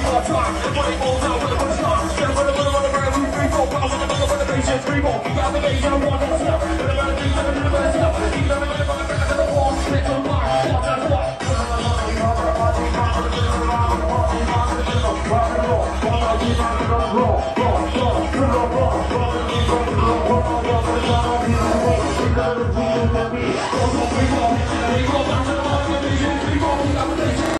more time. Money falls out with a bunch of time. Get a brother, brother, brother, brother, 3, 4, but I want to know what the patience, 3 more. Got the major one.